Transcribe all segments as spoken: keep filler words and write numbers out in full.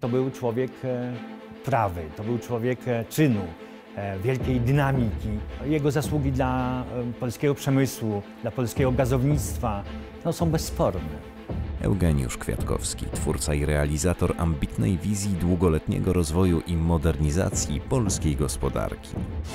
To był człowiek prawy, to był człowiek czynu, wielkiej dynamiki. Jego zasługi dla polskiego przemysłu, dla polskiego gazownictwa no, są bezsporne. Eugeniusz Kwiatkowski, twórca i realizator ambitnej wizji długoletniego rozwoju i modernizacji polskiej gospodarki.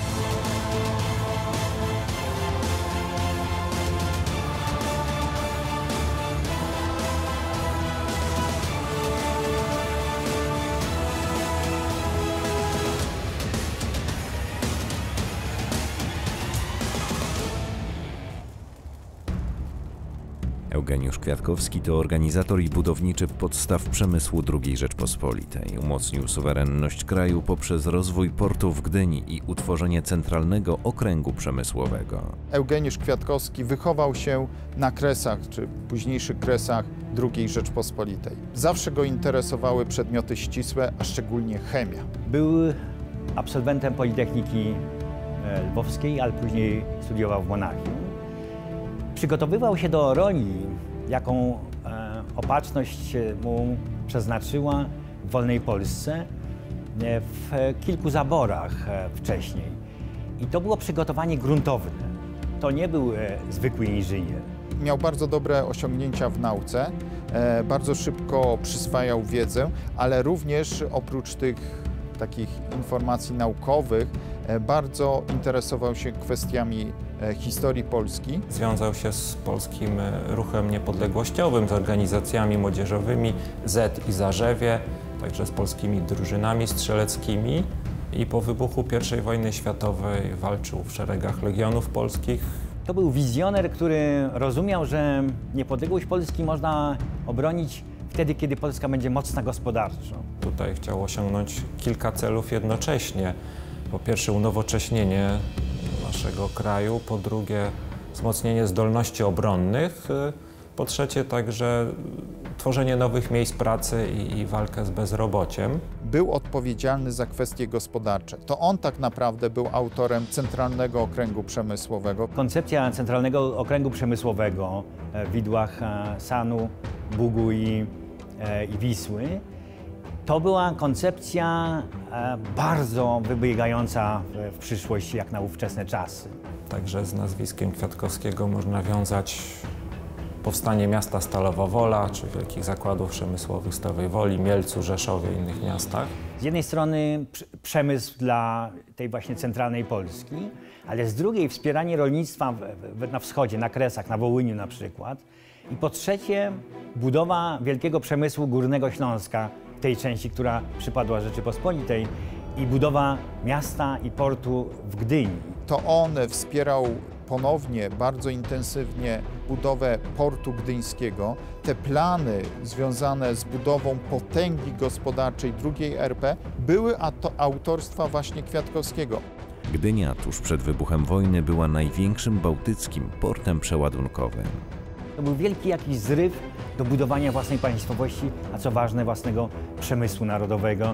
Eugeniusz Kwiatkowski to organizator i budowniczy podstaw przemysłu drugiej Rzeczpospolitej. Umocnił suwerenność kraju poprzez rozwój portu w Gdyni i utworzenie Centralnego Okręgu Przemysłowego. Eugeniusz Kwiatkowski wychował się na Kresach, czy późniejszych Kresach drugiej Rzeczpospolitej. Zawsze go interesowały przedmioty ścisłe, a szczególnie chemia. Był absolwentem Politechniki Lwowskiej, ale później studiował w Monachium. Przygotowywał się do roli, jaką e, opatrzność mu przeznaczyła w wolnej Polsce e, w kilku zaborach e, wcześniej. I to było przygotowanie gruntowne. To nie był e, zwykły inżynier. Miał bardzo dobre osiągnięcia w nauce, e, bardzo szybko przyswajał wiedzę, ale również oprócz tych takich informacji naukowych e, bardzo interesował się kwestiami historii Polski. Związał się z polskim ruchem niepodległościowym, z organizacjami młodzieżowymi Z i Zarzewie, także z polskimi drużynami strzeleckimi i po wybuchu pierwszej wojny światowej walczył w szeregach Legionów Polskich. To był wizjoner, który rozumiał, że niepodległość Polski można obronić wtedy, kiedy Polska będzie mocna gospodarczo. Tutaj chciał osiągnąć kilka celów jednocześnie. Po pierwsze unowocześnienie naszego kraju, po drugie wzmocnienie zdolności obronnych, po trzecie także tworzenie nowych miejsc pracy i, i walkę z bezrobociem. Był odpowiedzialny za kwestie gospodarcze. To on tak naprawdę był autorem Centralnego Okręgu Przemysłowego. Koncepcja Centralnego Okręgu Przemysłowego w widłach Sanu, Bugu i, i Wisły to była koncepcja bardzo wybiegająca w przyszłość, jak na ówczesne czasy. Także z nazwiskiem Kwiatkowskiego można wiązać powstanie miasta Stalowa Wola, czy wielkich zakładów przemysłowych Stalowej Woli, Mielcu, Rzeszowie i innych miastach. Z jednej strony przemysł dla tej właśnie centralnej Polski, ale z drugiej wspieranie rolnictwa na wschodzie, na Kresach, na Wołyniu na przykład. I po trzecie budowa wielkiego przemysłu Górnego Śląska, tej części, która przypadła Rzeczypospolitej, i budowa miasta i portu w Gdyni. To on wspierał ponownie, bardzo intensywnie budowę portu gdyńskiego. Te plany związane z budową potęgi gospodarczej drugiej R P były autorstwa właśnie Kwiatkowskiego. Gdynia tuż przed wybuchem wojny była największym bałtyckim portem przeładunkowym. To był wielki jakiś zryw do budowania własnej państwowości, a co ważne własnego przemysłu narodowego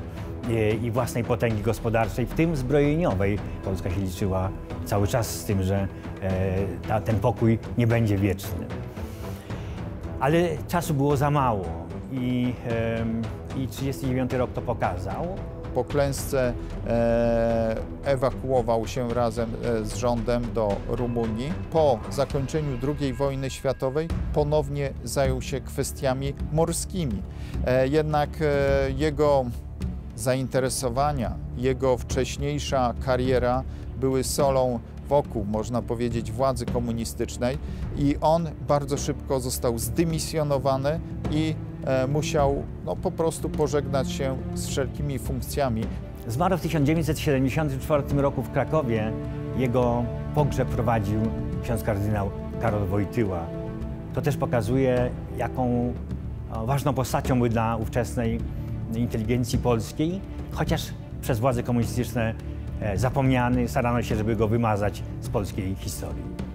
i własnej potęgi gospodarczej, w tym zbrojeniowej. Polska się liczyła cały czas z tym, że ta, ten pokój nie będzie wieczny. Ale czasu było za mało i, i trzydziesty dziewiąty rok to pokazał. Po klęsce e, ewakuował się razem z rządem do Rumunii. Po zakończeniu drugiej wojny światowej ponownie zajął się kwestiami morskimi. E, jednak e, jego zainteresowania, jego wcześniejsza kariera były solą wokół, można powiedzieć, władzy komunistycznej i on bardzo szybko został zdymisjonowany i e, musiał no, po prostu pożegnać się z wszelkimi funkcjami. Zmarł w tysiąc dziewięćset siedemdziesiątym czwartym roku w Krakowie. Jego pogrzeb prowadził ksiądz kardynał Karol Wojtyła. To też pokazuje, jaką ważną postacią był dla ówczesnej inteligencji polskiej, chociaż przez władze komunistyczne zapomniany, starano się, żeby go wymazać z polskiej historii.